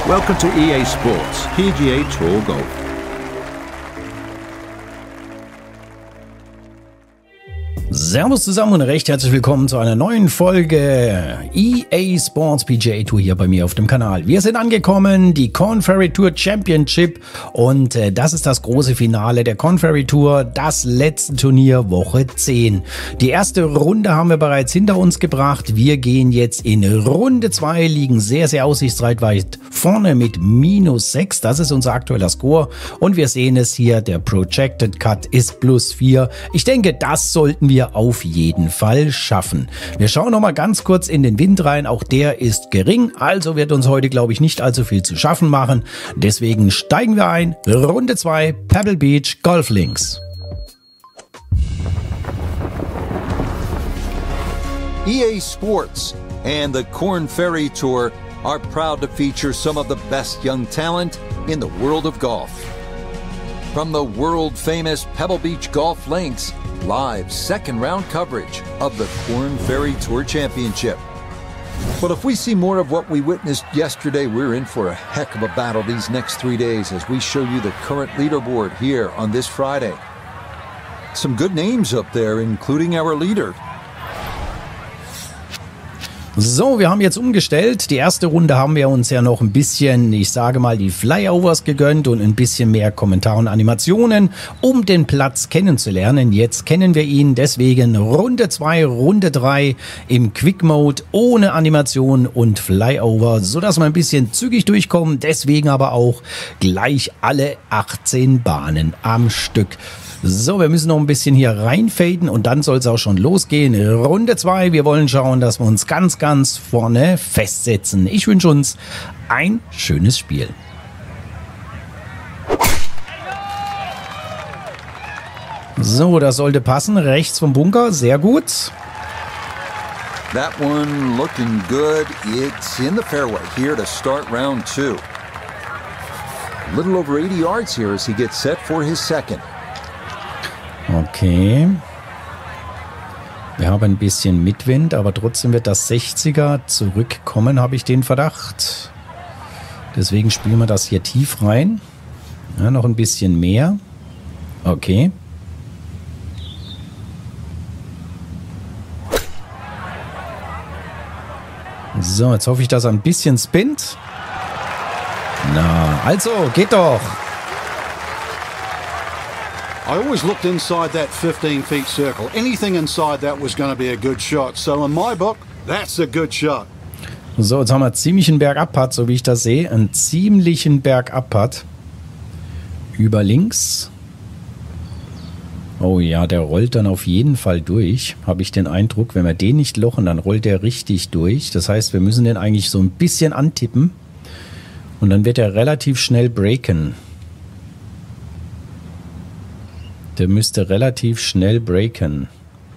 Welcome to EA Sports PGA Tour Golf. Servus zusammen und recht herzlich willkommen zu einer neuen Folge EA Sports PGA Tour hier bei mir auf dem Kanal. Wir sind angekommen, die Korn Ferry Tour Championship, und das ist das große Finale der Korn Ferry Tour, das letzte Turnier Woche 10. Die erste Runde haben wir bereits hinter uns gebracht. Wir gehen jetzt in Runde 2, liegen sehr, sehr aussichtsreich weit vorne mit -6. Das ist unser aktueller Score und wir sehen es hier, der Projected Cut ist +4. Ich denke, das sollten wir auf jeden Fall schaffen. Wir schauen noch mal ganz kurz in den Wind rein. Auch der ist gering, also wird uns heute, glaube ich, nicht allzu viel zu schaffen machen. Deswegen steigen wir ein. Runde 2, Pebble Beach Golf Links. EA Sports and the Korn Ferry Tour are proud to feature some of the best young talent in the world of golf. From the world-famous Pebble Beach Golf Links, live second-round coverage of the Korn Ferry Tour Championship. But if we see more of what we witnessed yesterday, we're in for a heck of a battle these next 3 days as we show you the current leaderboard here on this Friday. Some good names up there, including our leader. So, wir haben jetzt umgestellt. Die erste Runde haben wir uns ja noch ein bisschen, ich sage mal, die Flyovers gegönnt und ein bisschen mehr Kommentar und Animationen, um den Platz kennenzulernen. Jetzt kennen wir ihn, deswegen Runde 2, Runde 3 im Quick Mode, ohne Animation und Flyover, sodass wir ein bisschen zügig durchkommen. Deswegen aber auch gleich alle 18 Bahnen am Stück. So, wir müssen noch ein bisschen hier reinfaden und dann soll es auch schon losgehen. Runde 2, wir wollen schauen, dass wir uns ganz, ganz vorne festsetzen. Ich wünsche uns ein schönes Spiel. So, das sollte passen. Rechts vom Bunker, sehr gut. That one looking good. It's in the fairway here to start round 2. A little over 80 yards here as he gets set for his second. Okay. Wir haben ein bisschen Mitwind, aber trotzdem wird das 60er zurückkommen, habe ich den Verdacht. Deswegen spielen wir das hier tief rein. Ja, noch ein bisschen mehr. Okay. So, jetzt hoffe ich, dass er ein bisschen spinnt. Na, also, geht doch. I always looked inside that 15 feet circle. Anything inside that was going to be a good shot. So in my book, that's a good shot. So, jetzt haben wir ziemlich einen Bergab-Putt, so wie ich das sehe. Einen ziemlichen Bergab-Putt. Über links. Oh ja, der rollt dann auf jeden Fall durch. Habe ich den Eindruck, wenn wir den nicht lochen, dann rollt der richtig durch. Das heißt, wir müssen den eigentlich so ein bisschen antippen. Und dann wird er relativ schnell breaken. Der müsste relativ schnell breaken.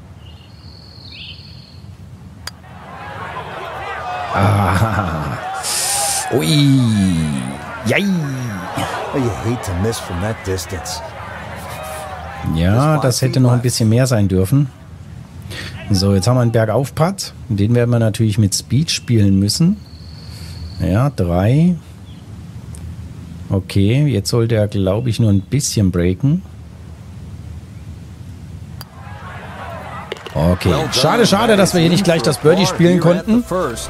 Ah. Ui. Jai. You hate to miss from that distance. Ja, das hätte noch ein bisschen mehr sein dürfen. So, jetzt haben wir einen Bergauf-Putt. Den werden wir natürlich mit Speed spielen müssen. Ja, 3. Okay, jetzt sollte er, glaube ich, nur ein bisschen breaken. Okay, schade, schade, dass wir hier nicht gleich das Birdie spielen konnten.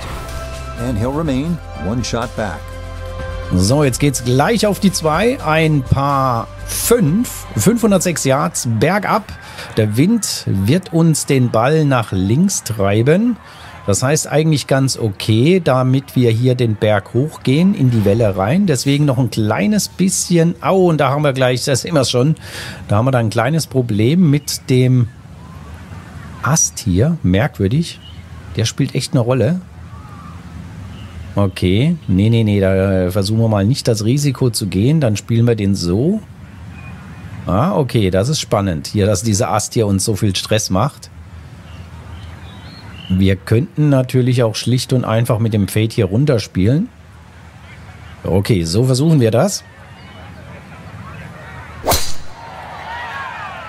So, jetzt geht's gleich auf die 2. Ein Paar 506 Yards bergab. Der Wind wird uns den Ball nach links treiben. Das heißt eigentlich ganz okay, damit wir hier den Berg hochgehen, in die Welle rein. Deswegen noch ein kleines bisschen, und da haben wir gleich, das sehen wir schon, da haben wir da ein kleines Problem mit dem Ast hier, merkwürdig. Der spielt echt eine Rolle. Okay, nee, da versuchen wir mal nicht das Risiko zu gehen. Dann spielen wir den so. Ah, okay, das ist spannend. Hier, dass dieser Ast hier uns so viel Stress macht. Wir könnten natürlich auch schlicht und einfach mit dem Fade hier runterspielen. Okay, so versuchen wir das.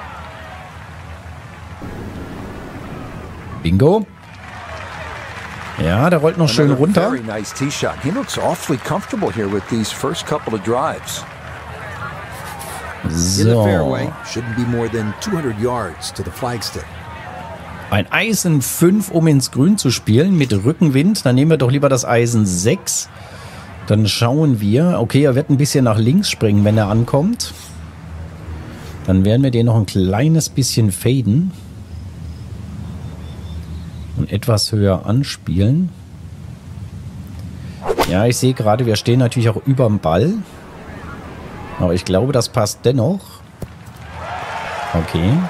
Bingo. Ja, der rollt noch schön Another runter. Very nice tee shot. He looks awfully comfortable here with these first couple of drives. In the So. fairway, shouldn't be more than 200 yards to the flagstick. Ein Eisen 5, um ins Grün zu spielen mit Rückenwind. Dann nehmen wir doch lieber das Eisen 6. Dann schauen wir. Okay, er wird ein bisschen nach links springen, wenn er ankommt. Dann werden wir den noch ein kleines bisschen faden. Und etwas höher anspielen. Ja, ich sehe gerade, wir stehen natürlich auch über dem Ball. Aber ich glaube, das passt dennoch. Okay.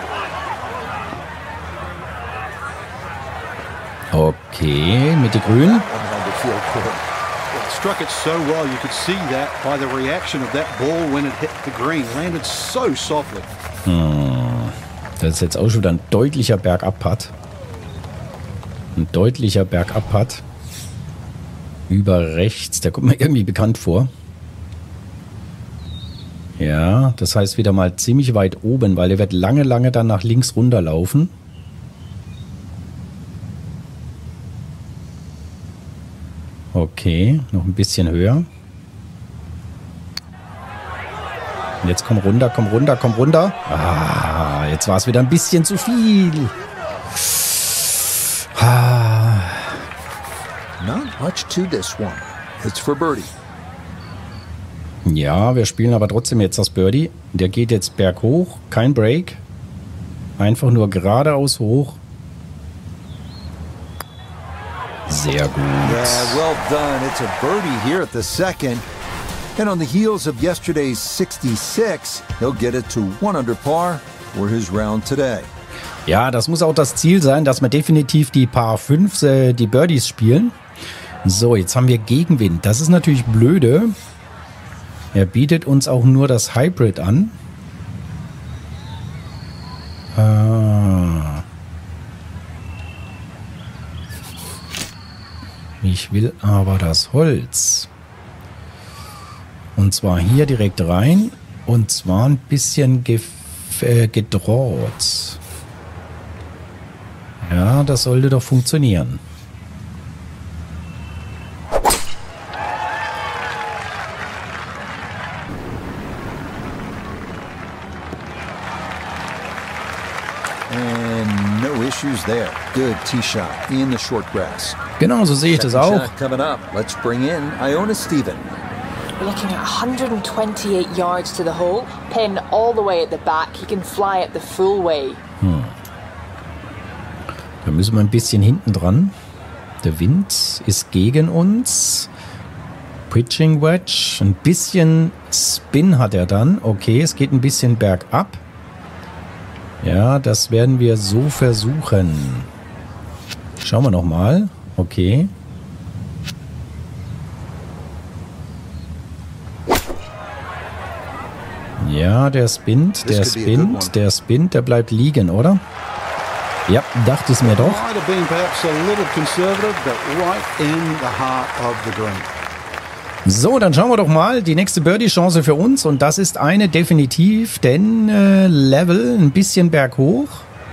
Okay, Mitte grün. On the field court. It struck it so well, you could see that by the reaction of that ball when it hit the green. Landed so softly. Das ist jetzt auch schon wieder ein deutlicher Bergab-Putt. Ein deutlicher Bergab-Putt. Über rechts. Der kommt mir irgendwie bekannt vor. Ja, das heißt wieder mal ziemlich weit oben, weil er wird lange, lange dann nach links runterlaufen. Okay, noch ein bisschen höher. Und jetzt komm runter, komm runter, komm runter. Ah, jetzt war es wieder ein bisschen zu viel. Ah. Not much to this one. It's for birdie. Ja, wir spielen aber trotzdem jetzt das Birdie. Der geht jetzt berghoch, kein Break. Einfach nur geradeaus hoch. Sehr gut. Yeah, well done. It's a birdie here at the second. And on the heels of yesterday's 66, he'll get it to 1 under par for his round today. Ja, das muss auch das Ziel sein, dass wir definitiv die Par 5, die Birdies spielen. So, jetzt haben wir Gegenwind. Das ist natürlich blöde. Er bietet uns auch nur das Hybrid an. Ich will aber das Holz. Und zwar hier direkt rein. Und zwar ein bisschen gedroht. Ja, das sollte doch funktionieren. And no issues there. Good tee shot in the short grass. Genau, so sehe ich das Second auch. shot coming up. Let's bring in Iona Stephen. We're looking at 128 yards to the hole, pin all the way at the back. He can fly it the full way. Da müssen wir ein bisschen hinten dran. Der Wind ist gegen uns. Pitching Wedge. Ein bisschen Spin hat er dann. Okay, es geht ein bisschen bergab. Ja, das werden wir so versuchen. Schauen wir nochmal. Okay. Ja, der spinnt, der bleibt liegen, oder? Ja, dachte es mir doch. Might have been perhaps a little conservative, but right in the heart of the green. So, dann schauen wir doch mal. Die nächste Birdie-Chance für uns. Und das ist eine definitiv, denn Level ein bisschen berghoch.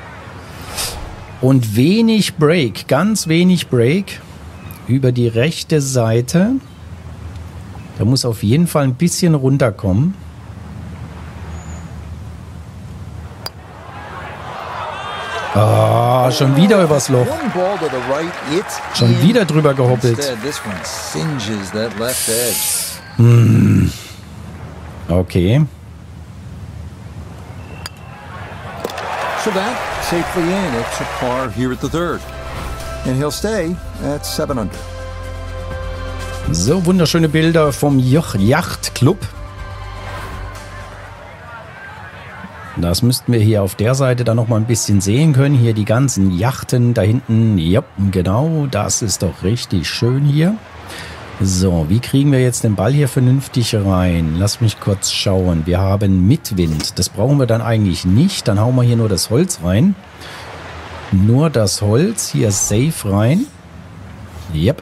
Und wenig Break, ganz wenig Break über die rechte Seite. Da muss auf jeden Fall ein bisschen runterkommen. Ah, schon wieder übers Loch. One ball to the right, it's Schon in. wieder drüber gehoppelt. Instead, this one singes that left edge. Okay. So that safely in. It's a par here at the third. And he'll stay at 7 under. So, wunderschöne Bilder vom Yachtclub. Das müssten wir hier auf der Seite dann noch mal ein bisschen sehen können. Hier die ganzen Yachten da hinten. Ja, genau, das ist doch richtig schön hier. So, wie kriegen wir jetzt den Ball hier vernünftig rein? Lass mich kurz schauen. Wir haben Mitwind. Das brauchen wir dann eigentlich nicht. Dann hauen wir hier nur das Holz rein. Nur das Holz. Hier safe rein. Yep.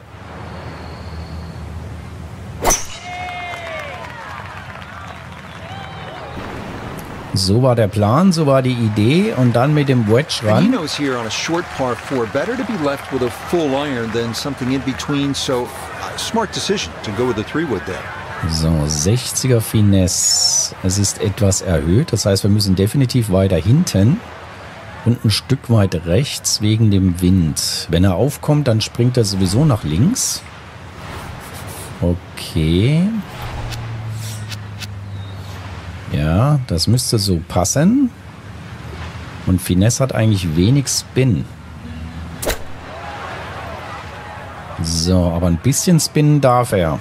So war der Plan, so war die Idee und dann mit dem Wedge And he ran. knows here on a short par 4, better to be left with a full iron than something in between, so smart decision to go with the 3-wood there. So, 60er Finesse. Es ist etwas erhöht, das heißt, wir müssen definitiv weiter hinten und ein Stück weit rechts wegen dem Wind. Wenn er aufkommt, dann springt er sowieso nach links. Okay. Ja, das müsste so passen. Und Finesse hat eigentlich wenig Spin. So, aber ein bisschen spinnen darf er.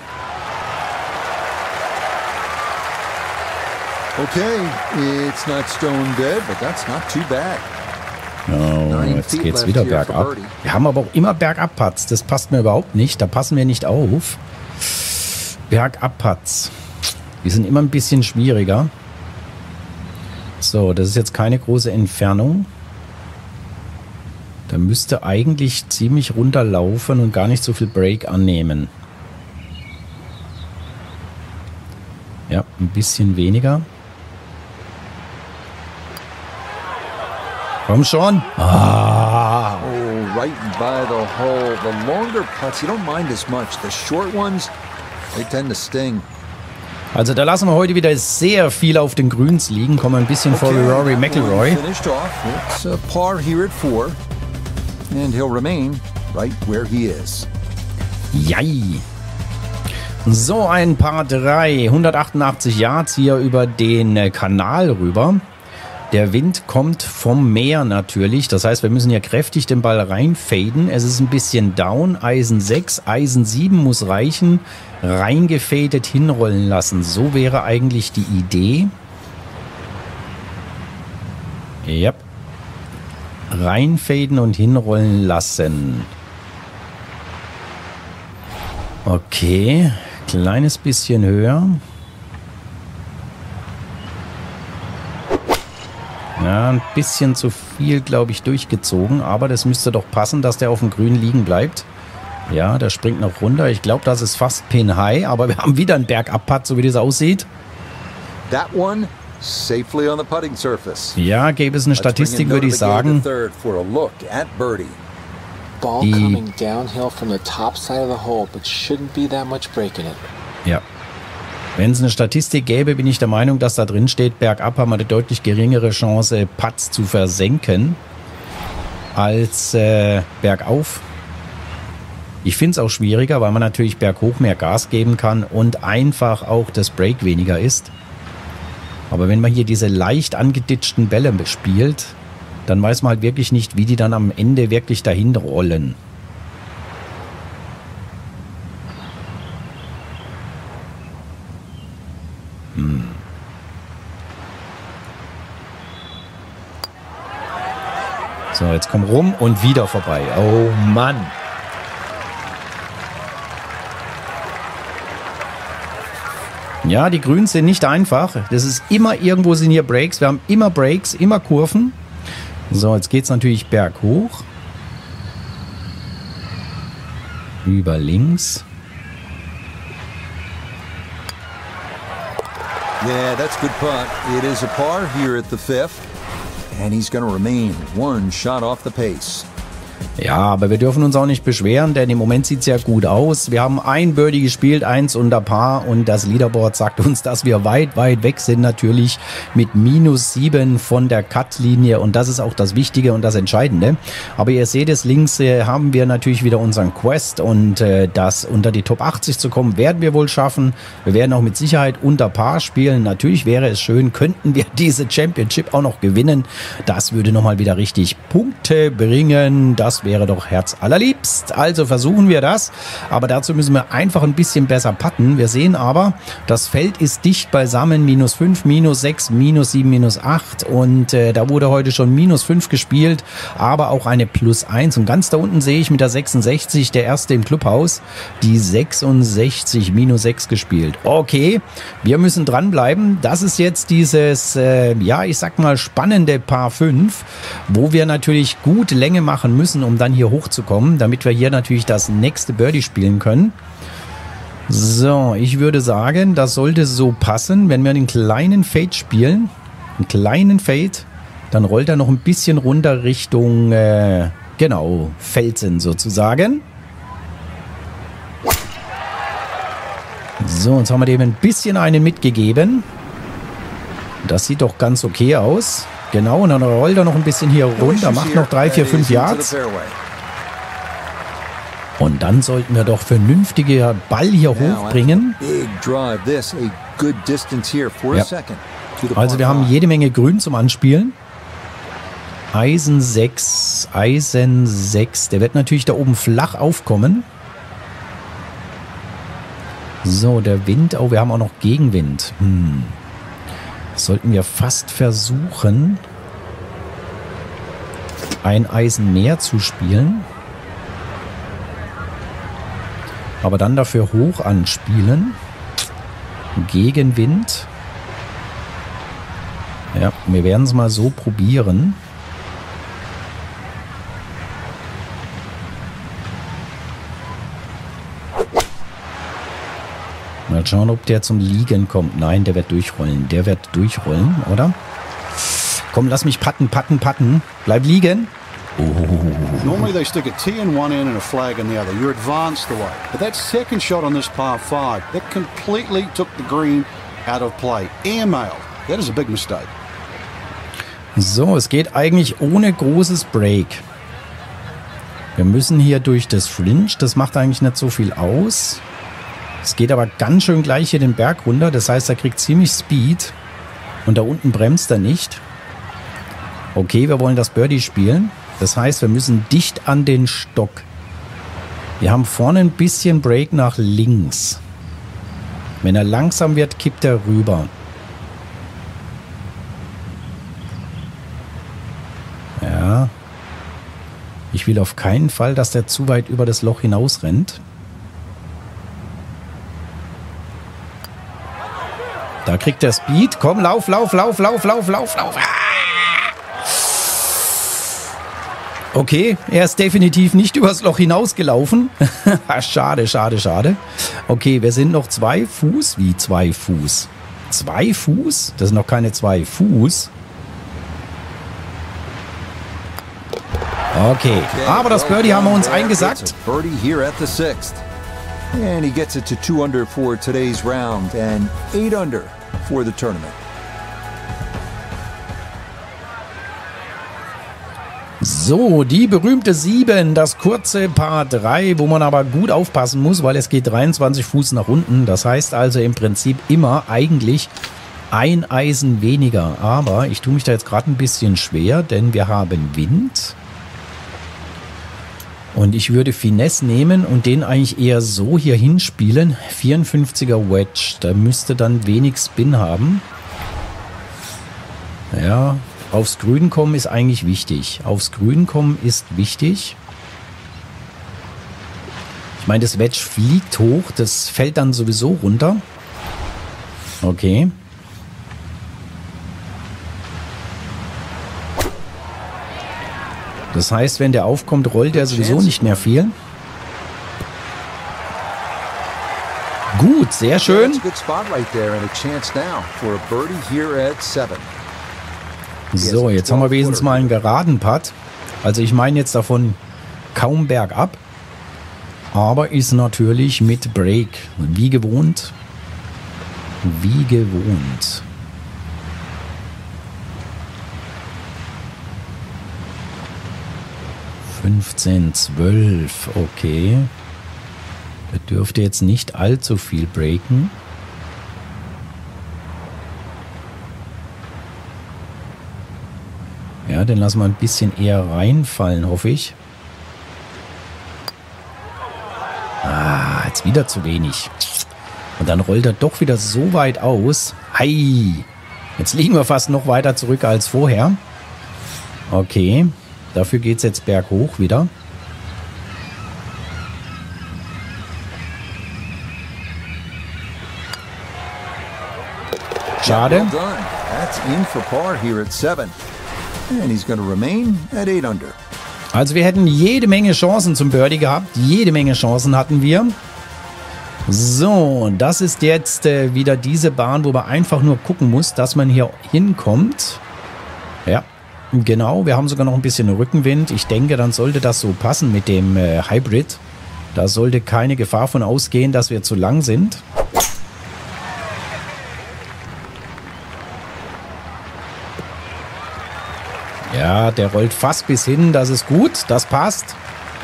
Okay, it's not stone dead, but that's not too bad. Oh, jetzt geht's wieder bergab. Wir haben aber auch immer Bergab-Putts. Das passt mir überhaupt nicht. Da passen wir nicht auf. Bergab-Putts. Die sind immer ein bisschen schwieriger. So, das ist jetzt keine große Entfernung. Da müsste eigentlich ziemlich runterlaufen und gar nicht so viel Break annehmen. Ja, ein bisschen weniger. Komm schon. Ah. Oh, right by the hole. The longer putts, you don't mind as much. The short ones, they tend to sting. Also da lassen wir heute wieder sehr viel auf den Grüns liegen. Kommen ein bisschen vor wie Rory McIlroy. Finished off. It's a par here at 4. And he'll remain right where he is. Jai. So, ein Par 3. 188 Yards hier über den Kanal rüber. Der Wind kommt vom Meer natürlich. Das heißt, wir müssen hier kräftig den Ball reinfaden. Es ist ein bisschen down. Eisen 6, Eisen 7 muss reichen. Reingefadet hinrollen lassen. So wäre eigentlich die Idee. Yep. Reinfaden und hinrollen lassen. Okay. Kleines bisschen höher. Ja, ein bisschen zu viel, glaube ich, durchgezogen. Aber das müsste doch passen, dass der auf dem Grün liegen bleibt. Ja, der springt noch runter. Ich glaube, das ist fast Pin High. Aber wir haben wieder einen Bergab-Putt, so wie das aussieht. That one safely on the putting surface. Ja, gäbe es eine Statistik, würde ich sagen. Ball coming downhill from the top side of the hole, but shouldn't be that much break in it. Ja. Wenn es eine Statistik gäbe, bin ich der Meinung, dass da drin steht, bergab haben wir eine deutlich geringere Chance, Putts zu versenken, als bergauf. Ich finde es auch schwieriger, weil man natürlich berghoch mehr Gas geben kann und einfach auch das Break weniger ist. Aber wenn man hier diese leicht angeditschten Bälle spielt, dann weiß man halt wirklich nicht, wie die dann am Ende wirklich dahin rollen. So, jetzt komm rum und wieder vorbei. Oh Mann. Ja, die Grüns sind nicht einfach. Das ist immer irgendwo sind hier Breaks. Wir haben immer Breaks, immer Kurven. So, jetzt geht es natürlich berghoch. Über links. Yeah, that's a good putt. It is a par here at the 5th. And he's going to remain one shot off the pace. Ja, aber wir dürfen uns auch nicht beschweren, denn im Moment sieht es ja gut aus. Wir haben ein Birdie gespielt, 1 unter Par und das Leaderboard sagt uns, dass wir weit, weit weg sind natürlich mit -7 von der Cut-Linie und das ist auch das Wichtige und das Entscheidende. Aber ihr seht es, links haben wir natürlich wieder unseren Quest und das unter die Top 80 zu kommen, werden wir wohl schaffen. Wir werden auch mit Sicherheit unter Par spielen. Natürlich wäre es schön, könnten wir diese Championship auch noch gewinnen. Das würde nochmal wieder richtig Punkte bringen. Das wäre doch herzallerliebst. Also versuchen wir das. Aber dazu müssen wir einfach ein bisschen besser putten. Wir sehen aber, das Feld ist dicht beisammen. -5, -6, -7, -8. Und da wurde heute schon -5 gespielt. Aber auch eine +1. Und ganz da unten sehe ich mit der 66, der erste im Clubhaus, die 66, -6 gespielt. Okay, wir müssen dranbleiben. Das ist jetzt dieses, ja, ich sag mal, spannende Par 5, wo wir natürlich gut Länge machen müssen, um dann hier hochzukommen, damit wir hier natürlich das nächste Birdie spielen können. So, ich würde sagen, das sollte so passen, wenn wir einen kleinen Fade spielen. Einen kleinen Fade. Dann rollt er noch ein bisschen runter Richtung, genau, Felsen sozusagen. So, jetzt haben wir dem ein bisschen einen mitgegeben. Das sieht doch ganz okay aus. Genau, und dann rollt er noch ein bisschen hier runter, macht noch 3, 4, 5 Yards. Und dann sollten wir doch vernünftige Ball hier hochbringen. Ja. Also wir haben jede Menge Grün zum Anspielen. Eisen 6, Eisen 6. Der wird natürlich da oben flach aufkommen. So, der Wind. Oh, wir haben auch noch Gegenwind. Sollten wir fast versuchen, ein Eisen mehr zu spielen. Aber dann dafür hoch anspielen. Gegenwind. Ja, wir werden es mal so probieren. Mal schauen, ob der zum Liegen kommt. Nein, der wird durchrollen. Der wird durchrollen, oder? Komm, lass mich patten. Bleib liegen. Normally they stick a tee in one end and a flag in the other. You're advanced away. But that second shot on this par 5, that completely took the green out of play. Airmailed. That is a big mistake. So, es geht eigentlich ohne großes Break. Wir müssen hier durch das Fringe. Das macht eigentlich nicht so viel aus. Es geht aber ganz schön gleich hier den Berg runter. Das heißt, er kriegt ziemlich Speed. Und da unten bremst er nicht. Okay, wir wollen das Birdie spielen. Das heißt, wir müssen dicht an den Stock. Wir haben vorne ein bisschen Break nach links. Wenn er langsam wird, kippt er rüber. Ja. Ich will auf keinen Fall, dass der zu weit über das Loch hinaus rennt. Da kriegt er Speed. Komm, lauf. Okay, er ist definitiv nicht übers Loch hinausgelaufen. Schade. Okay, wir sind noch 2 Fuß. Wie 2 Fuß? 2 Fuß? Das sind noch keine 2 Fuß. Okay, aber das Birdie haben wir uns eingesackt. Birdie here at the 6th. And he gets it to 2 under for today's round and 8 under for the tournament. So, die berühmte 7, das kurze Par 3, wo man aber gut aufpassen muss, weil es geht 23 Fuß nach unten. Das heißt also im Prinzip immer eigentlich ein Eisen weniger. Aber ich tue mich da jetzt gerade ein bisschen schwer, denn wir haben Wind. Und ich würde Finesse nehmen und den eigentlich eher so hier hinspielen. 54er Wedge, da müsste dann wenig Spin haben. Ja, aufs Grün kommen ist eigentlich wichtig. Aufs Grün kommen ist wichtig. Ich meine, das Wedge fliegt hoch, das fällt dann sowieso runter. Okay. Das heißt, wenn der aufkommt, rollt er sowieso nicht mehr viel. Gut, sehr schön. So, jetzt haben wir wenigstens mal einen geraden Putt. Also ich meine jetzt davon kaum bergab. Aber ist natürlich mit Break. Wie gewohnt. 15, 12, okay. Der dürfte jetzt nicht allzu viel breaken. Ja, den lassen wir ein bisschen eher reinfallen, hoffe ich. Ah, jetzt wieder zu wenig. Und dann rollt er doch wieder so weit aus. Hei! Jetzt liegen wir fast noch weiter zurück als vorher. Okay. Dafür geht es jetzt berghoch wieder. Schade. Also wir hätten jede Menge Chancen zum Birdie gehabt. Jede Menge Chancen hatten wir. So, das ist jetzt wieder diese Bahn, wo man einfach nur gucken muss, dass man hier hinkommt. Ja, genau. Wir haben sogar noch ein bisschen Rückenwind. Ich denke, dann sollte das so passen mit dem Hybrid. Da sollte keine Gefahr von ausgehen, dass wir zu lang sind. Ja, der rollt fast bis hin. Das ist gut. Das passt.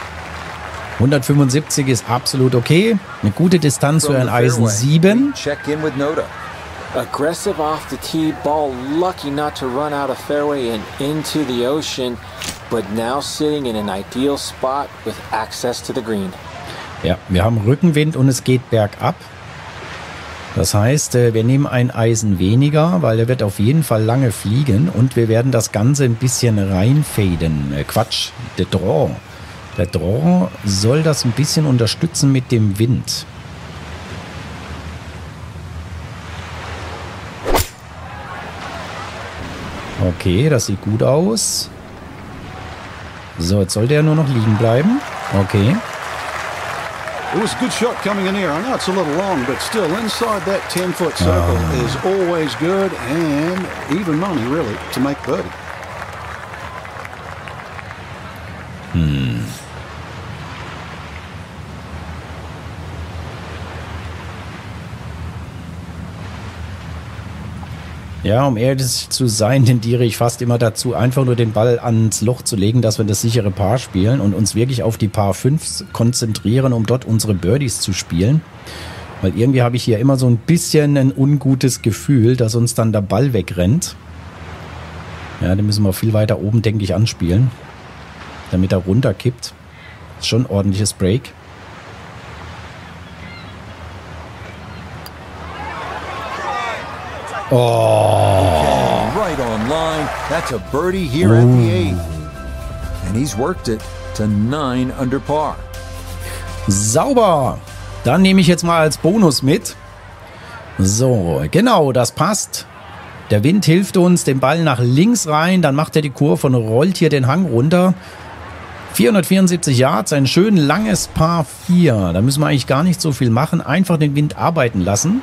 175 ist absolut okay. Eine gute Distanz für ein Eisen 7. Check in with Noda. Aggressive off the tee, ball lucky not to run out of fairway and into the ocean, but now sitting in an ideal spot with access to the green. Ja, wir haben Rückenwind und es geht bergab. Das heißt, wir nehmen ein Eisen weniger, weil er wird auf jeden Fall lange fliegen und wir werden das Ganze ein bisschen reinfaden. Quatsch, der Draw. Der Draw soll das ein bisschen unterstützen mit dem Wind. Okay, das sieht gut aus. So, jetzt sollte er nur noch liegen bleiben. Okay. It was a good shot coming in here. I know it's a little long, but still inside that 10-foot circle is always good and even money, really, to make birdie. Ja, um ehrlich zu sein, tendiere ich fast immer dazu, einfach nur den Ball ans Loch zu legen, dass wir das sichere Paar spielen und uns wirklich auf die Paar 5 konzentrieren, um dort unsere Birdies zu spielen. Weil irgendwie habe ich hier immer so ein bisschen ein ungutes Gefühl, dass uns dann der Ball wegrennt. Ja, den müssen wir viel weiter oben, denke ich, anspielen, damit er runterkippt. Ist schon ein ordentliches Break. Oh. Right on line. That's a birdie here at the 8th. And he's worked it to 9 under par. Sauber. Dann nehme ich jetzt mal als Bonus mit. So, genau, das passt. Der Wind hilft uns, den Ball nach links rein. Dann macht er die Kurve und rollt hier den Hang runter. 474 Yards, ein schön langes Par 4. Da müssen wir eigentlich gar nicht so viel machen. Einfach den Wind arbeiten lassen.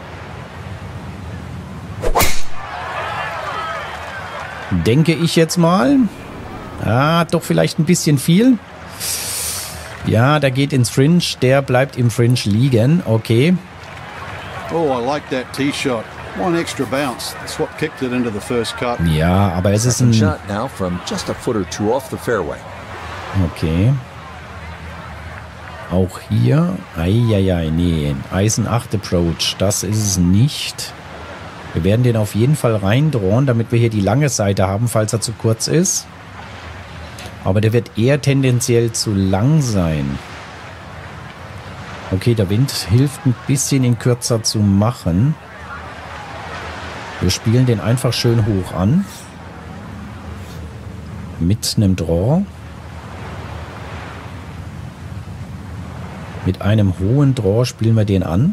Denke ich jetzt mal. Ah, doch vielleicht ein bisschen viel. Ja, der geht ins Fringe. Der bleibt im Fringe liegen. Okay. Oh, I like that tee shot. One extra bounce. That's what kicked it into the first cut. Ja, aber es ist ein... Shot now from just a foot or two off the fairway. Okay. Auch hier. Eieiei, nee. Eisen 8 Approach. Das ist es nicht. Wir werden den auf jeden Fall reindrohen, damit wir hier die lange Seite haben, falls er zu kurz ist. Aber der wird eher tendenziell zu lang sein. Okay, der Wind hilft ein bisschen, ihn kürzer zu machen. Wir spielen den einfach schön hoch an. Mit einem Draw. Mit einem hohen Draw spielen wir den an.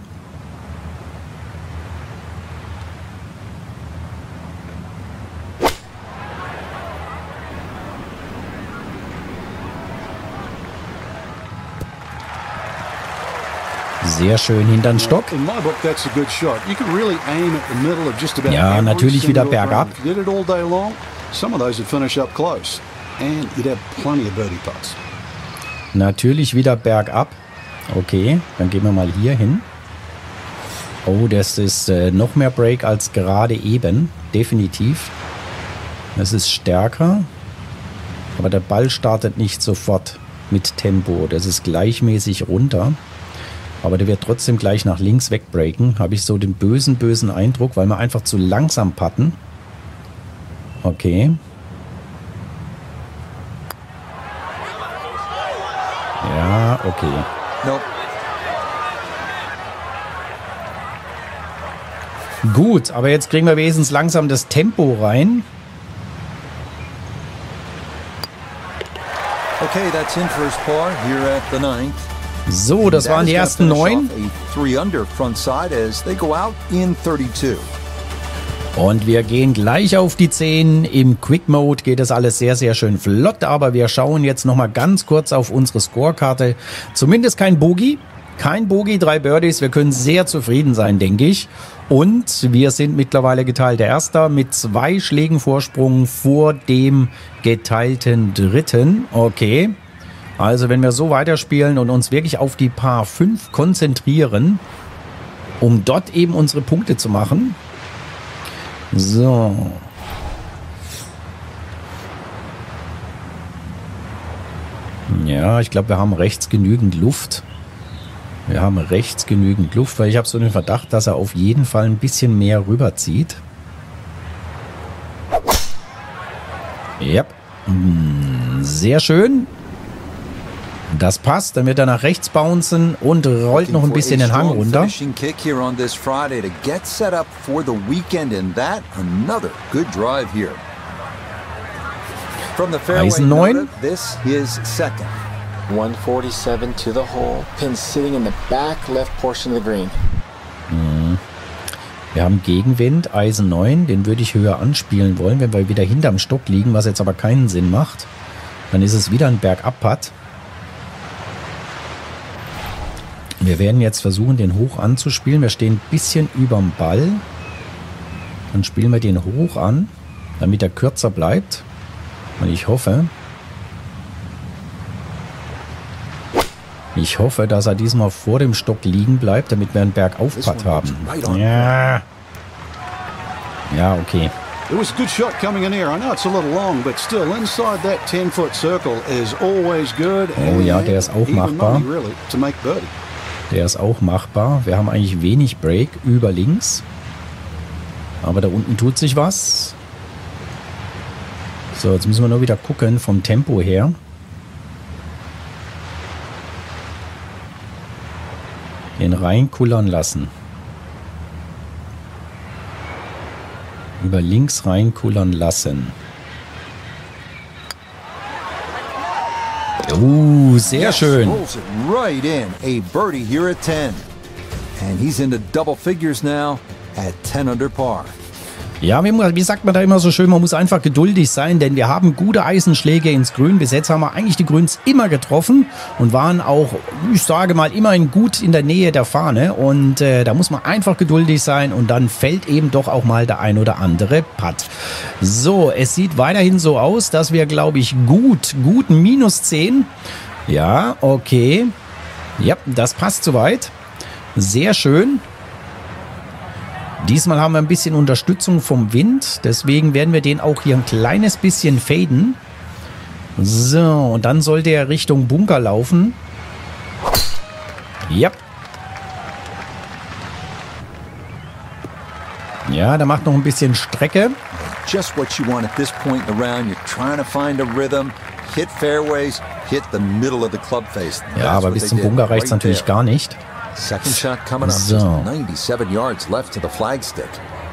Sehr schön hinter den Stock. Ja, natürlich wieder bergab. Natürlich wieder bergab. Okay, dann gehen wir mal hier hin. Oh, das ist noch mehr Break als gerade eben. Definitiv. Das ist stärker. Aber der Ball startet nicht sofort mit Tempo. Das ist gleichmäßig runter. Aber der wird trotzdem gleich nach links wegbreaken. Habe ich so den bösen Eindruck, weil wir einfach zu langsam putten. Okay. Ja, okay. Nope. Gut, aber jetzt kriegen wir wenigstens langsam das Tempo rein. Okay, that's in first par here at the 9th. So, das waren die ersten 9. Und wir gehen gleich auf die 10. Im Quick Mode geht das alles sehr, sehr schön flott. Aber wir schauen jetzt nochmal ganz kurz auf unsere Scorekarte. Zumindest kein Bogey. Kein Bogey, 3 Birdies. Wir können sehr zufrieden sein, denke ich. Und wir sind mittlerweile geteilter Erster mit 2 Schlägen Vorsprung vor dem geteilten Dritten. Okay. Also wenn wir so weiterspielen und uns wirklich auf die Par 5 konzentrieren, um dort eben unsere Punkte zu machen. So. Ja, ich glaube, wir haben rechts genügend Luft. Wir haben rechts genügend Luft, weil ich habe so den Verdacht, dass er auf jeden Fall ein bisschen mehr rüberzieht. Ja, sehr schön. Das passt, dann wird er nach rechts bouncen und rollt noch ein bisschen den Hang runter. Eisen 9. 147 to the hole. Pin sitting in the back left portion of the green. Wir haben Gegenwind, Eisen 9. Den würde ich höher anspielen wollen, wenn wir wieder hinterm Stock liegen, was jetzt aber keinen Sinn macht. Dann ist es wieder ein Bergab-Putt. Wir werden jetzt versuchen, den hoch anzuspielen. Wir stehen ein bisschen überm Ball. Dann spielen wir den hoch an, damit er kürzer bleibt. Und ich hoffe, dass er diesmal vor dem Stock liegen bleibt, damit wir einen Bergauf-Putt haben. Ja. Ja, okay. It was a good shot coming in here. I know it's a little long, but still inside that 10-foot circle is always good. Oh ja, der ist auch machbar. Really, to make birdie. Der ist auch machbar. Wir haben eigentlich wenig Break über links. Aber da unten tut sich was. So, jetzt müssen wir nur wieder gucken vom Tempo her. Den reinkullern lassen. Über links reinkullern lassen. Sehr schön. Right in. A birdie here at 10. And he's into double figures now at 10 under par. Ja, wie sagt man da immer so schön, man muss einfach geduldig sein, denn wir haben gute Eisenschläge ins Grün. Bis jetzt haben wir eigentlich die Grüns immer getroffen und waren auch, ich sage mal, immerhin gut in der Nähe der Fahne. Und da muss man einfach geduldig sein und dann fällt eben doch auch mal der ein oder andere Putt. So, es sieht weiterhin so aus, dass wir, glaube ich, gut -10. Ja, okay. Ja, das passt soweit. Sehr schön. Diesmal haben wir ein bisschen Unterstützung vom Wind, deswegen werden wir den auch hier ein kleines bisschen faden. So, und dann sollte er Richtung Bunker laufen. Ja. Ja, der macht noch ein bisschen Strecke. Just what you want at this point in the round. You're trying to find a rhythm, hit fairways, hit the middle of the club face. Ja, aber bis zum Bunker reicht es natürlich gar nicht. Second shot coming up. So. 97 yards left to the flagstick.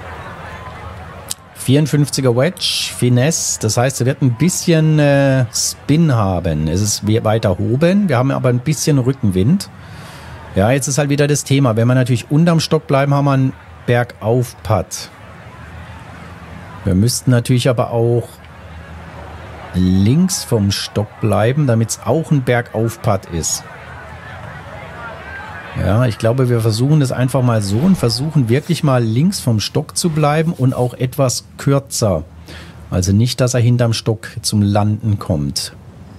54er Wedge, Finesse, das heißt, er wird ein bisschen Spin haben. Es ist weiter oben, wir haben aber ein bisschen Rückenwind. Ja, jetzt ist halt wieder das Thema. Wenn wir natürlich unterm Stock bleiben, haben wir einen Bergauf-Putt. Wir müssten natürlich aber auch links vom Stock bleiben, damit es auch ein Bergauf-Putt ist. Ja, ich glaube, wir versuchen das einfach mal so und versuchen wirklich mal links vom Stock zu bleiben und auch etwas kürzer. Also nicht, dass er hinterm Stock zum Landen kommt.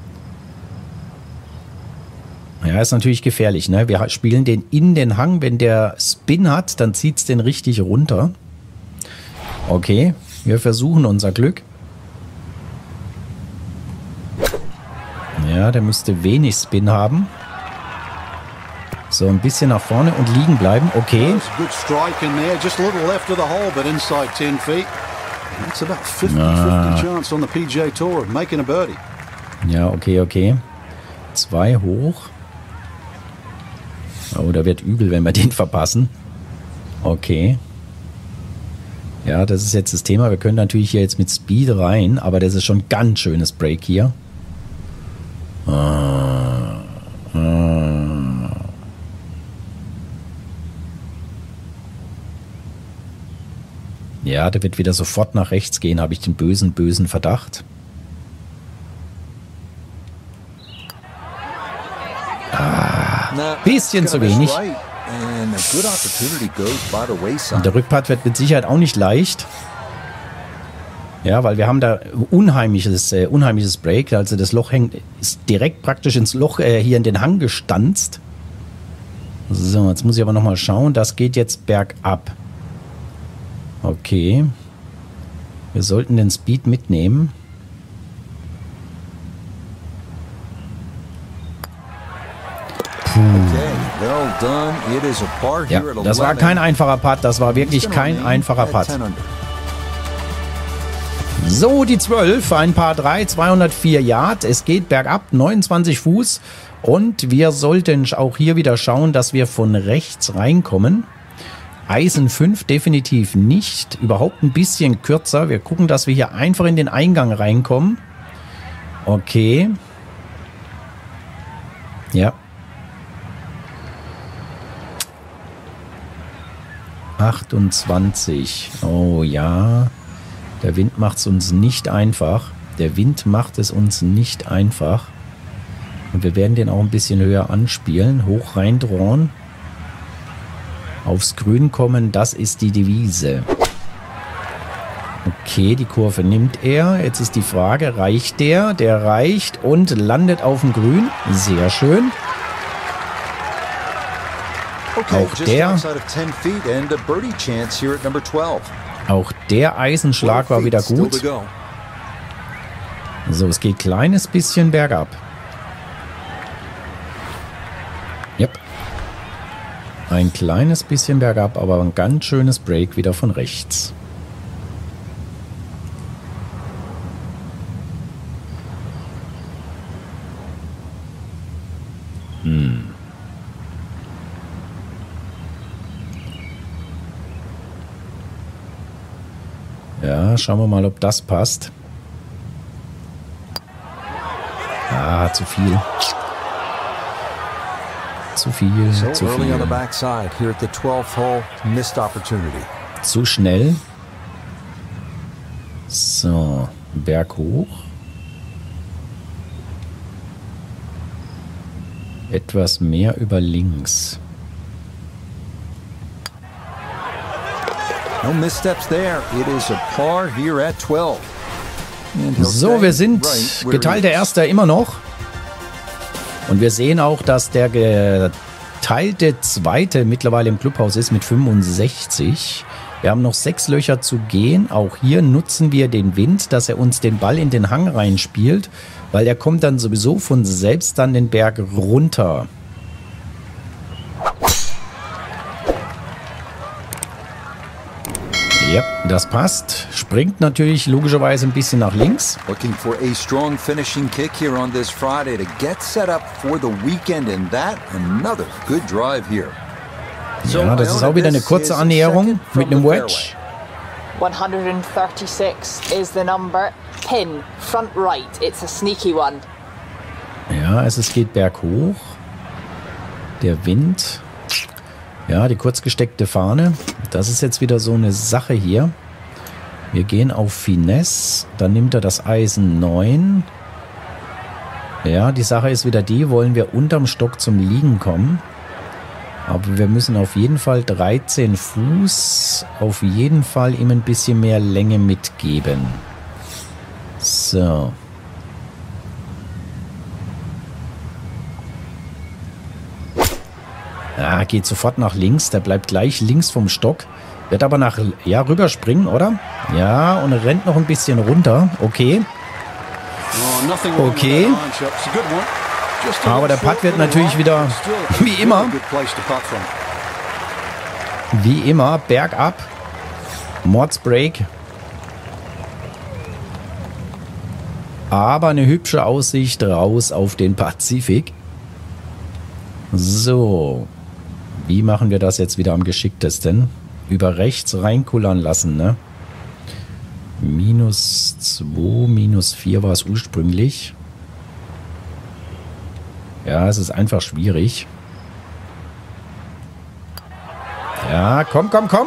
Ja, ist natürlich gefährlich, ne? Wir spielen den in den Hang. Wenn der Spin hat, dann zieht es den richtig runter. Okay, wir versuchen unser Glück. Ja, der müsste wenig Spin haben. So, ein bisschen nach vorne und liegen bleiben. Okay. Ja, okay. 2 hoch. Oh, da wird übel, wenn wir den verpassen. Okay. Ja, das ist jetzt das Thema. Wir können natürlich hier jetzt mit Speed rein, aber das ist schon ein ganz schönes Break hier. Ja, der wird wieder sofort nach rechts gehen, habe ich den bösen Verdacht. Now, Bisschen zu wenig. Und der Rückpart wird mit Sicherheit auch nicht leicht. Ja, weil wir haben da unheimliches Break. Also das Loch ist direkt praktisch ins Loch hier in den Hang gestanzt. So, jetzt muss ich aber nochmal schauen. Das geht jetzt bergab. Okay. Wir sollten den Speed mitnehmen. Ja, das war kein einfacher Putt. Das war wirklich kein einfacher Putt. So, die 12, ein Par 3, 204 Yard. Es geht bergab, 29 Fuß. Und wir sollten auch hier wieder schauen, dass wir von rechts reinkommen. Eisen 5 definitiv nicht. Überhaupt ein bisschen kürzer. Wir gucken, dass wir hier einfach in den Eingang reinkommen. Okay. Ja. 28. Oh ja. Der Wind macht es uns nicht einfach. Der Wind macht es uns nicht einfach. Und wir werden den auch ein bisschen höher anspielen. Hoch reindrohen. Aufs Grün kommen, das ist die Devise. Okay, die Kurve nimmt er. Jetzt ist die Frage, reicht der? Der reicht und landet auf dem Grün. Sehr schön. Auch der Eisenschlag war wieder gut. So, es geht ein kleines bisschen bergab. Yep. Ein kleines bisschen bergab, aber ein ganz schönes Break wieder von rechts. Ja, schauen wir mal, ob das passt. Ah, zu viel. Zu viel, zu viel. Zu schnell. So, Berg hoch. Etwas mehr über links. No missteps there. It is a par here at 12. So, wir sind geteilter Erster immer noch. Und wir sehen auch, dass der geteilte Zweite mittlerweile im Clubhaus ist mit 65. Wir haben noch 6 Löcher zu gehen. Auch hier nutzen wir den Wind, dass er uns den Ball in den Hang reinspielt, weil der kommt dann sowieso von selbst dann den Berg runter. Ja, das passt. Springt natürlich logischerweise ein bisschen nach links. Looking for a strong finishing kick here on this Friday to get set up for the weekend, and that another good drive here. Ja, das ist auch wieder eine kurze Annäherung mit einem Wedge. 136 is the number. Pin, front right. It's a sneaky one. Ja, es geht berghoch. Der Wind. Ja, die kurz gesteckte Fahne. Das ist jetzt wieder so eine Sache hier. Wir gehen auf Finesse. Dann nimmt er das Eisen 9. Ja, die Sache ist wieder die, wollen wir unterm Stock zum Liegen kommen. Aber wir müssen auf jeden Fall 13 Fuß, auf jeden Fall ihm ein bisschen mehr Länge mitgeben. So. Ah, geht sofort nach links. Der bleibt gleich links vom Stock. Wird aber nach, ja, rüberspringen, oder? Ja, und rennt noch ein bisschen runter. Okay. Okay. Aber der Putt wird natürlich wieder, wie immer, bergab. Mordsbreak. Aber eine hübsche Aussicht raus auf den Pazifik. So. Wie machen wir das jetzt wieder am geschicktesten? Über rechts reinkullern lassen, ne? -2, -4 war es ursprünglich. Ja, es ist einfach schwierig. Ja, komm, komm, komm.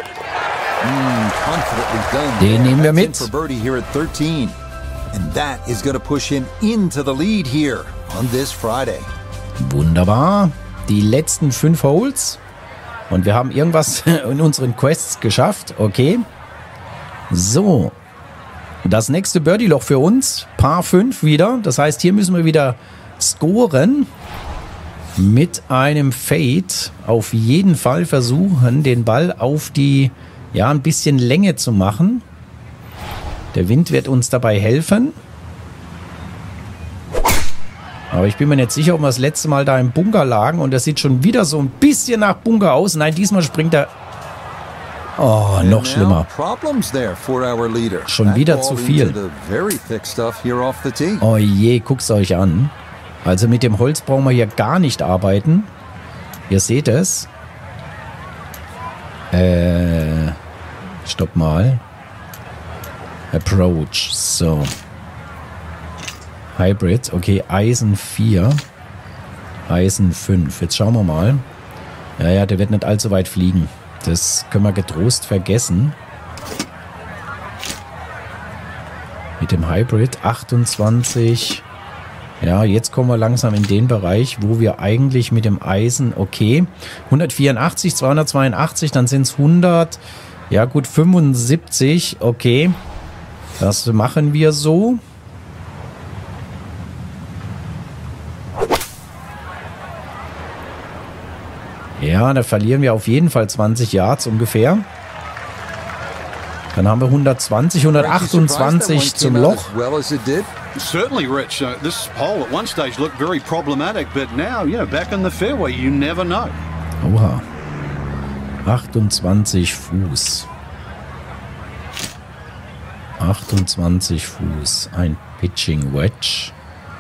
Den nehmen wir mit. Wunderbar. Die letzten 5 Holes. Und wir haben irgendwas in unseren Quests geschafft. Okay. So. Das nächste Birdie-Loch für uns. Par 5 wieder. Das heißt, hier müssen wir wieder scoren. Mit einem Fade. Auf jeden Fall versuchen, den Ball auf die, ja, ein bisschen Länge zu machen. Der Wind wird uns dabei helfen. Aber ich bin mir nicht sicher, ob wir das letzte Mal da im Bunker lagen. Und das sieht schon wieder so ein bisschen nach Bunker aus. Nein, diesmal springt er... Oh, noch schlimmer. Schon wieder zu viel. Oh je, guckt's euch an. Also mit dem Holz brauchen wir hier gar nicht arbeiten. Ihr seht es. Stopp mal. Approach. So. Hybrid. Okay, Eisen 4. Eisen 5. Jetzt schauen wir mal. Ja, der wird nicht allzu weit fliegen. Das können wir getrost vergessen. Mit dem Hybrid 28. Ja, jetzt kommen wir langsam in den Bereich, wo wir eigentlich mit dem Eisen, okay, 184, 282, dann sind es 100, ja gut, 75, okay. Das machen wir so. Ja, da verlieren wir auf jeden Fall 20 Yards ungefähr. Dann haben wir 120, 128 zum Loch. Certainly, Rich. This hole at one stage looked very problematic, but now, back in the fairway, you never know. Oha. 28 Fuß. 28 Fuß. Ein Pitching Wedge.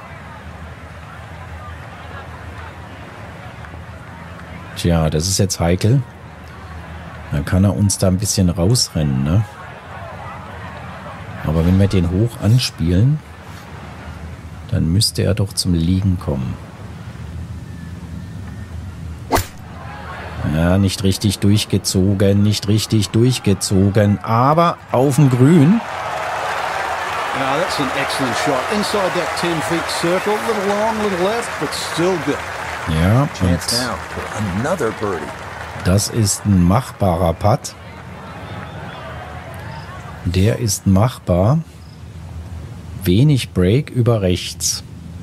Tja, das ist jetzt heikel. Dann kann er uns da ein bisschen rausrennen, ne? Aber wenn wir den hoch anspielen, dann müsste er doch zum Liegen kommen. Ja, nicht richtig durchgezogen, aber auf dem Grün. Now that's an excellent shot. Inside that 10 feet circle, little long, little left, but still good. Ja, und das ist ein machbarer Putt. Der ist machbar. Wenig Break über rechts.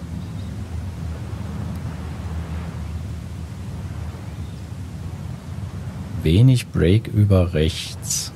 Wenig Break über rechts.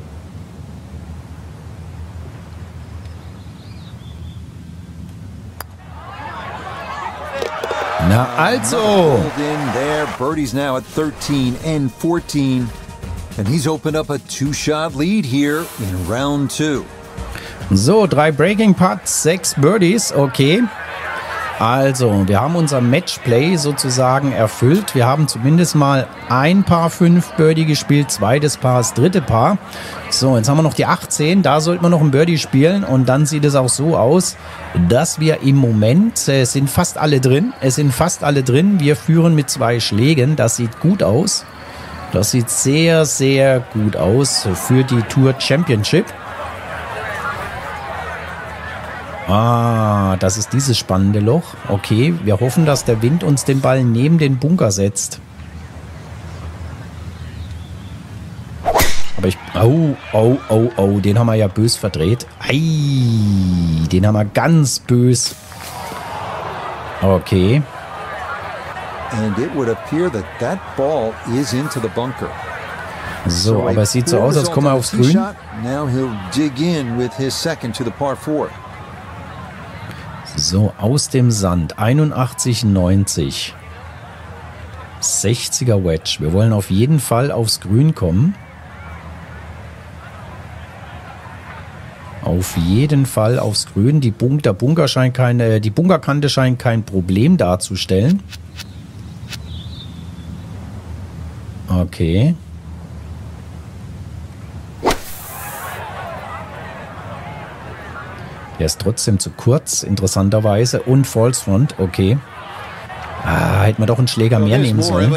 Na also. Birdie's now at 13 and 14. And he's opened up a 2-shot lead here in round 2. So, 3 Breaking Putts, 6 Birdies, okay. Also, wir haben unser Matchplay sozusagen erfüllt. Wir haben zumindest mal ein Paar 5 Birdie gespielt, zweites Paar, das dritte Paar. So, jetzt haben wir noch die 18, da sollten wir noch ein Birdie spielen und dann sieht es auch so aus, dass wir im Moment, es sind fast alle drin, wir führen mit 2 Schlägen, das sieht gut aus. Das sieht sehr, sehr gut aus für die Tour Championship. Ah, das ist dieses spannende Loch. Okay, wir hoffen, dass der Wind uns den Ball neben den Bunker setzt. Aber oh, den haben wir ja bös verdreht. Ei, den haben wir ganz bös. Okay. And it would appear that that ball is into the bunker. So, aber es sieht so aus, als kommen wir aufs Grün. Now he'll dig in with his second to the par 4. So, aus dem Sand. 81,90. 60er Wedge. Wir wollen auf jeden Fall aufs Grün kommen. Auf jeden Fall aufs Grün. Die Bunkerkante scheint kein Problem darzustellen. Okay. Der ist trotzdem zu kurz, interessanterweise. Und False Front, okay. Ah, hätten wir doch einen Schläger mehr nehmen sollen.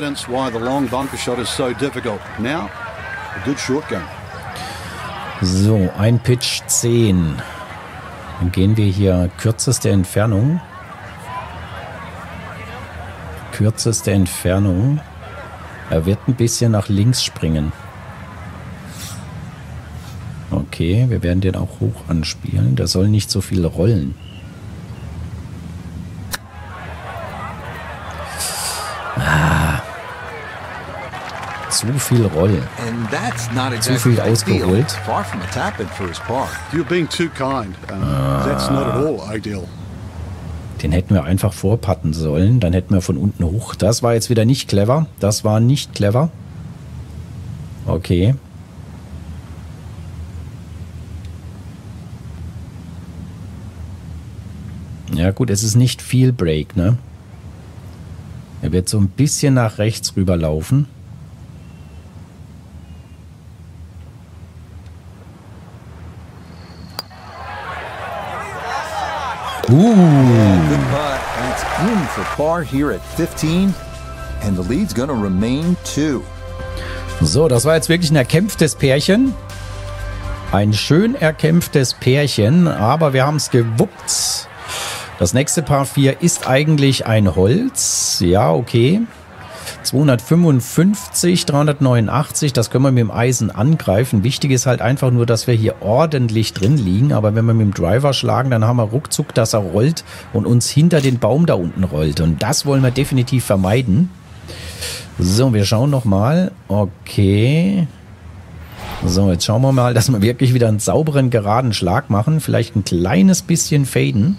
So, ein Pitch 10. Dann gehen wir hier kürzeste Entfernung. Kürzeste Entfernung. Er wird ein bisschen nach links springen. Okay, wir werden den auch hoch anspielen. Der soll nicht so viel rollen. Zu viel Roll. Zu viel ausgeholt. You're being too kind. That's not at all ideal. Den hätten wir einfach vorpatten sollen. Dann hätten wir von unten hoch. Das war jetzt wieder nicht clever. Das war nicht clever. Okay. Ja gut, es ist nicht viel Break, ne? Er wird so ein bisschen nach rechts rüber laufen. Good putt. It's in for par here at 15. And the lead's gonna remain 2. So, das war jetzt wirklich ein erkämpftes Pärchen. Ein schön erkämpftes Pärchen, aber wir haben es gewuppt. Das nächste Par 4 ist eigentlich ein Holz. Ja, okay. 255, 389, das können wir mit dem Eisen angreifen. Wichtig ist halt einfach nur, dass wir hier ordentlich drin liegen. Aber wenn wir mit dem Driver schlagen, dann haben wir ruckzuck, dass er rollt und uns hinter den Baum da unten rollt. Und das wollen wir definitiv vermeiden. So, wir schauen nochmal. Okay. So, jetzt schauen wir mal, dass wir wirklich wieder einen sauberen, geraden Schlag machen. Vielleicht ein kleines bisschen faden.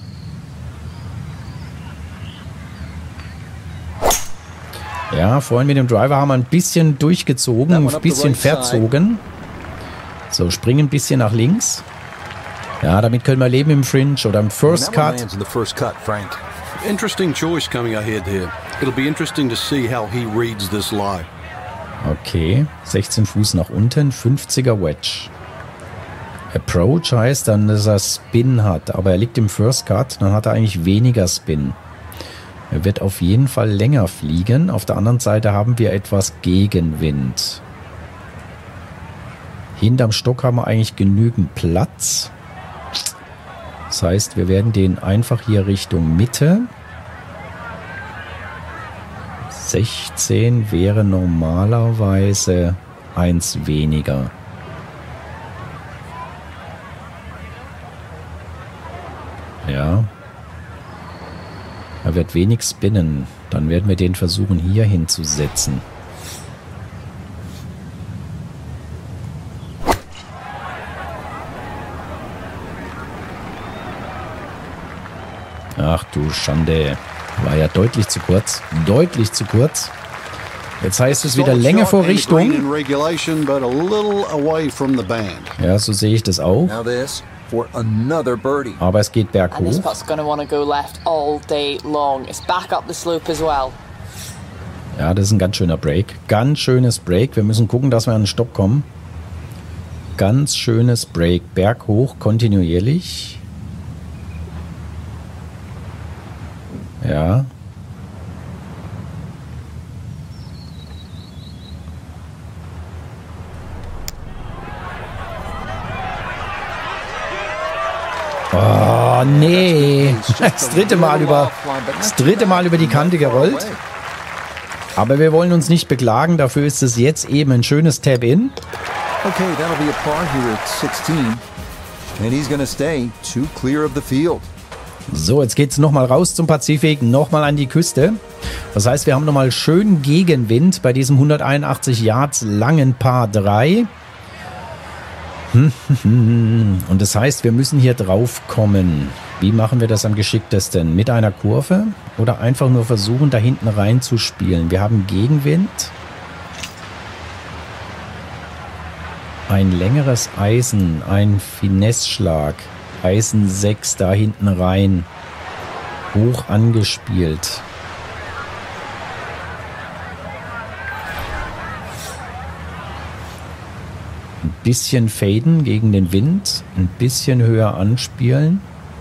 Ja, vorhin mit dem Driver haben wir ein bisschen durchgezogen, ein bisschen verzogen. So, springen ein bisschen nach links. Ja, damit können wir leben im Fringe oder im First Cut. Interesting choice coming ahead here. It'll be interesting to see how he reads this lie. Okay, 16 Fuß nach unten, 50er Wedge. Approach heißt dann, dass er Spin hat, aber er liegt im First Cut, dann hat er eigentlich weniger Spin. Er wird auf jeden Fall länger fliegen. Auf der anderen Seite haben wir etwas Gegenwind. Hinterm Stock haben wir eigentlich genügend Platz. Das heißt, wir werden den einfach hier Richtung Mitte. 16 wäre normalerweise 1 weniger. Ja. Er wird wenig spinnen. Dann werden wir den versuchen, hier hinzusetzen. Ach du Schande. War ja deutlich zu kurz. Deutlich zu kurz. Jetzt heißt es wieder Länge vor Richtung. Ja, so sehe ich das auch. Aber es geht berghoch. Ja, das ist ein ganz schöner Break. Ganz schönes Break. Wir müssen gucken, dass wir an den Stopp kommen. Ganz schönes Break. Berghoch, kontinuierlich. Ja. Oh, nee. Das dritte Mal über die Kante gerollt. Aber wir wollen uns nicht beklagen. Dafür ist es jetzt eben ein schönes Tap-In. Okay, that'll be a par here at 16. And he's gonna stay 2 clear of the field. So, jetzt geht's nochmal raus zum Pazifik, nochmal an die Küste. Das heißt, wir haben nochmal schön Gegenwind bei diesem 181 Yards langen Par 3. Und das heißt, wir müssen hier drauf kommen. Wie machen wir das am geschicktesten? Mit einer Kurve oder einfach nur versuchen, da hinten rein zu spielen? Wir haben Gegenwind. Ein längeres Eisen, ein Finesse-Schlag. Eisen 6 da hinten rein. Hoch angespielt. Ein bisschen faden gegen den Wind. Ein bisschen höher anspielen.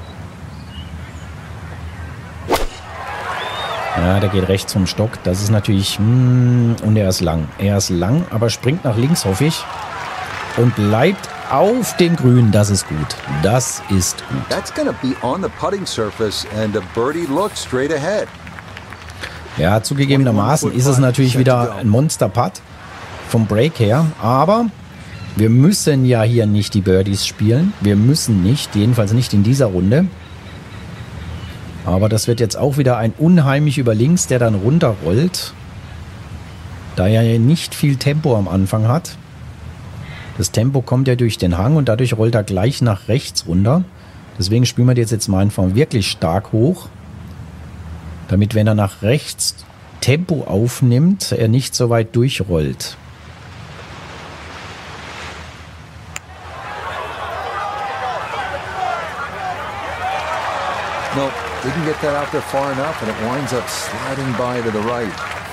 Ja, der geht rechts vom Stock. Das ist natürlich... und er ist lang. Er ist lang, aber springt nach links, hoffe ich. Und bleibt auf dem Grün. Das ist gut. Das ist gut. That's gonna be on the putting surface and a birdie look straight ahead. Ja, zugegebenermaßen ist es natürlich wieder ein Monster-Putt vom Break her, aber wir müssen ja hier nicht die Birdies spielen. Wir müssen nicht, jedenfalls nicht in dieser Runde. Aber das wird jetzt auch wieder ein unheimlich über links, der dann runterrollt. Da er nicht viel Tempo am Anfang hat. Das Tempo kommt ja durch den Hang und dadurch rollt er gleich nach rechts runter. Deswegen spielen wir jetzt mal einfach wirklich stark hoch. Damit, wenn er nach rechts Tempo aufnimmt, er nicht so weit durchrollt. No, didn't get that out there far enough, and it winds up sliding by to the right.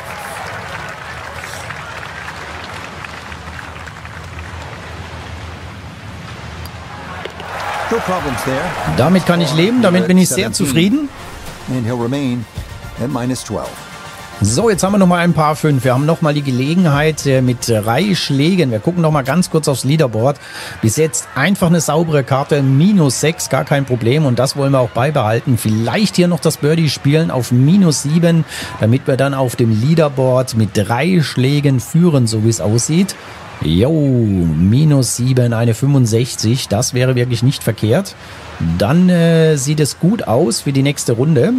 No problems there. Damit kann ich leben, damit bin ich sehr zufrieden. And he'll remain at -12. So, jetzt haben wir nochmal ein Par 5. Wir haben nochmal die Gelegenheit mit 3 Schlägen. Wir gucken nochmal ganz kurz aufs Leaderboard. Bis jetzt einfach eine saubere Karte, -6, gar kein Problem. Und das wollen wir auch beibehalten. Vielleicht hier noch das Birdie spielen auf -7, damit wir dann auf dem Leaderboard mit 3 Schlägen führen, so wie es aussieht. Jo, -7, eine 65. Das wäre wirklich nicht verkehrt. Dann sieht es gut aus für die nächste Runde.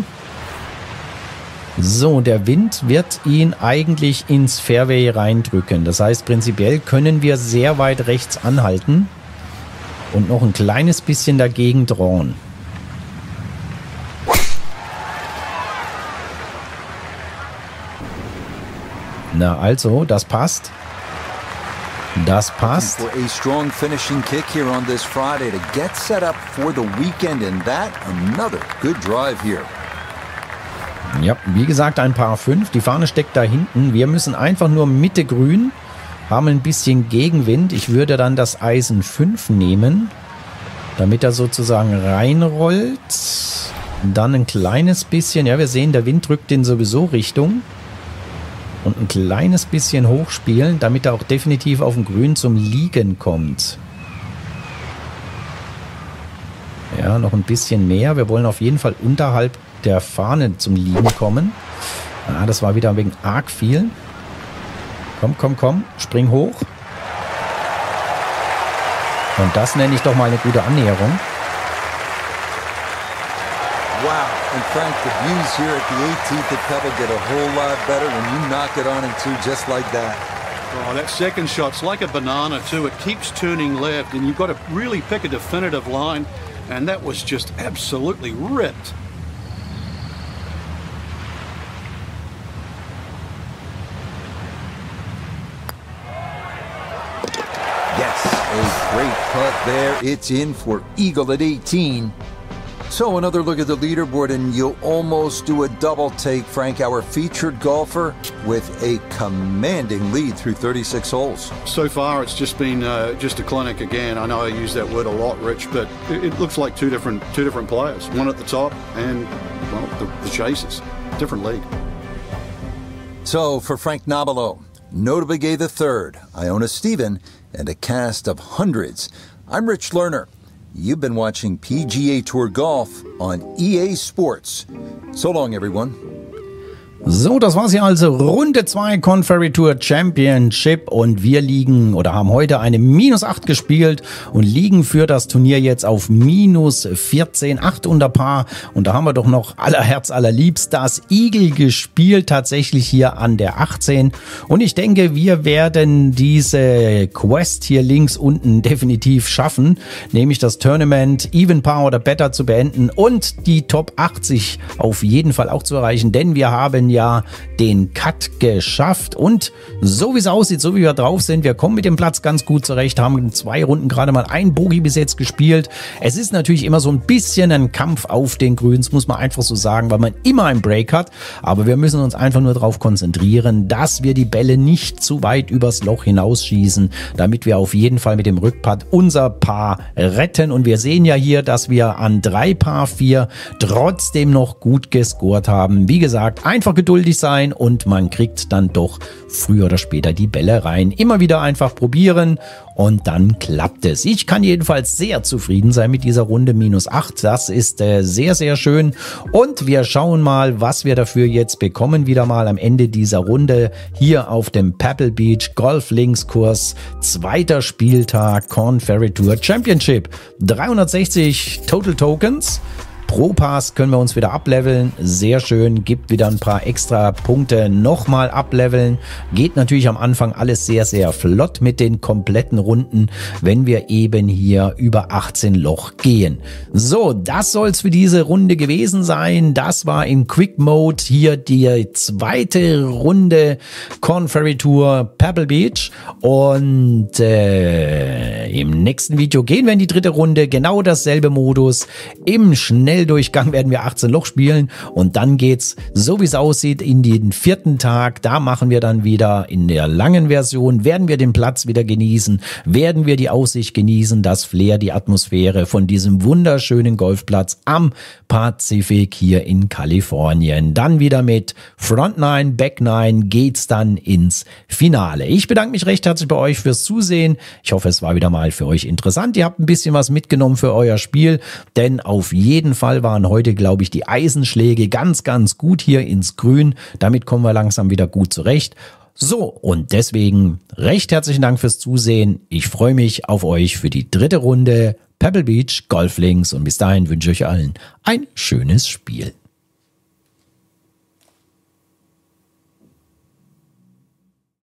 So, der Wind wird ihn eigentlich ins Fairway reindrücken. Das heißt, prinzipiell können wir sehr weit rechts anhalten und noch ein kleines bisschen dagegen drawn. Na also, das passt. Das passt. For a strong finishing kick here on this Friday to get set up for the weekend, and that another good drive here. Ja, wie gesagt, ein Par 5. Die Fahne steckt da hinten. Wir müssen einfach nur Mitte grün, haben ein bisschen Gegenwind. Ich würde dann das Eisen 5 nehmen, damit er sozusagen reinrollt. Dann ein kleines bisschen, ja, wir sehen, der Wind drückt den sowieso Richtung. Und ein kleines bisschen hochspielen, damit er auch definitiv auf dem Grün zum Liegen kommt. Ja, noch ein bisschen mehr. Wir wollen auf jeden Fall unterhalb der Fahne zum Liegen kommen. Ah, das war wieder wegen arg viel. Komm, komm, komm. Spring hoch. Und das nenne ich doch mal eine gute Annäherung. Wow, and Frank, the views here at the 18th at Pebble get a whole lot better when you knock it on in two just like that. Oh, that second shot's like a banana too. It keeps turning left, and you've got to really pick a definitive line, and that was just absolutely ripped. Yes, a great putt there. It's in for eagle at 18. So another look at the leaderboard, and you'll almost do a double take, Frank, our featured golfer with a commanding lead through 36 holes. So far, it's just been just a clinic again. I know I use that word a lot, Rich, but it looks like two different players. One at the top, and well, the chasers, different league. So for Frank Nobilo, Notable Gay III, Iona Stephen, and a cast of hundreds, I'm Rich Lerner. You've been watching PGA Tour Golf on EA Sports. So long, everyone. So, das war's hier also. Runde 2 Korn Ferry Tour Championship und wir liegen oder haben heute eine -8 gespielt und liegen für das Turnier jetzt auf -14, 8 unter Par. Und da haben wir doch noch aller Herz allerliebst das Eagle gespielt, tatsächlich hier an der 18. Und ich denke, wir werden diese Quest hier links unten definitiv schaffen, nämlich das Tournament Even Par oder Better zu beenden und die Top 80 auf jeden Fall auch zu erreichen, denn wir haben ja den Cut geschafft und so wie es aussieht, so wie wir drauf sind, wir kommen mit dem Platz ganz gut zurecht, haben in 2 Runden gerade mal ein Bogey bis jetzt gespielt. Es ist natürlich immer so ein bisschen ein Kampf auf den Grüns, muss man einfach so sagen, weil man immer einen Break hat, aber wir müssen uns einfach nur darauf konzentrieren, dass wir die Bälle nicht zu weit übers Loch hinausschießen, damit wir auf jeden Fall mit dem Rückputt unser Par retten und wir sehen ja hier, dass wir an 3 Par 4 trotzdem noch gut gescored haben. Wie gesagt, einfach geduldig sein und man kriegt dann doch früher oder später die Bälle rein. Immer wieder einfach probieren und dann klappt es. Ich kann jedenfalls sehr zufrieden sein mit dieser Runde -8. Das ist sehr, sehr schön. Und wir schauen mal, was wir dafür jetzt bekommen. Wieder mal am Ende dieser Runde hier auf dem Pebble Beach Golf Links Kurs. 2. Spieltag Korn Ferry Tour Championship. 360 Total Tokens. Pro Pass können wir uns wieder ableveln, sehr schön, gibt wieder ein paar extra Punkte nochmal ableveln. Geht natürlich am Anfang alles sehr, sehr flott mit den kompletten Runden, wenn wir eben hier über 18 Loch gehen. So, das soll es für diese Runde gewesen sein. Das war im Quick Mode hier die 2. Runde Korn Ferry Tour Pebble Beach und im nächsten Video gehen wir in die 3. Runde, genau dasselbe Modus, im Schnelldurchgang werden wir 18 Loch spielen und dann geht's, so wie es aussieht, in den 4. Tag. Da machen wir dann wieder in der langen Version, werden wir den Platz wieder genießen, werden wir die Aussicht genießen, das Flair, die Atmosphäre von diesem wunderschönen Golfplatz am Pazifik hier in Kalifornien. Dann wieder mit Front 9, Back 9 geht's dann ins Finale. Ich bedanke mich recht herzlich bei euch fürs Zusehen. Ich hoffe, es war wieder mal für euch interessant. Ihr habt ein bisschen was mitgenommen für euer Spiel, denn auf jeden Fall waren heute, glaube ich, die Eisenschläge ganz, ganz gut hier ins Grün. Damit kommen wir langsam wieder gut zurecht. So, und deswegen recht herzlichen Dank fürs Zusehen. Ich freue mich auf euch für die 3. Runde Pebble Beach Golf Links und bis dahin wünsche ich euch allen ein schönes Spiel.